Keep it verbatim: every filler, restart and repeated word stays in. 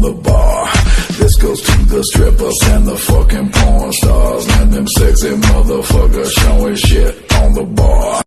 the bar. This goes to the strippers and the fucking porn stars and them sexy motherfuckers showing shit on the bar.